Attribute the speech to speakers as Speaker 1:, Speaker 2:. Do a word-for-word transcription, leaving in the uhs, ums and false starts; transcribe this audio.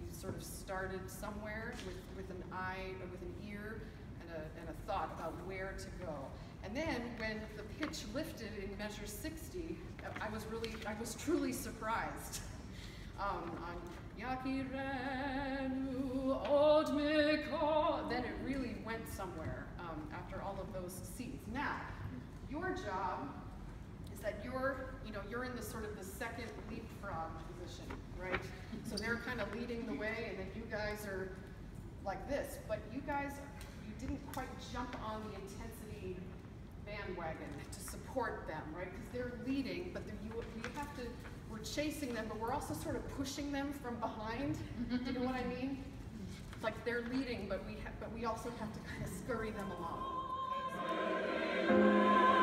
Speaker 1: you sort of started somewhere with, with an eye, or with an ear, and a, and a thought about where to go. And then when the pitch lifted in measure sixty, I was really, I was truly surprised. Um, on Yakirenu Odmiko, then it really went somewhere um, after all of those C's. Now, your job is that you're, you know, you're in the sort of the second leapfrog position, right? So they're kind of leading the way, and then you guys are like this. But you guys, you didn't quite jump on the intensity bandwagon to support them, right? Because they're leading, but you, you have to, we're chasing them, but we're also sort of pushing them from behind. Do you know what I mean? It's like they're leading, but we, ha but we also have to kind of scurry them along.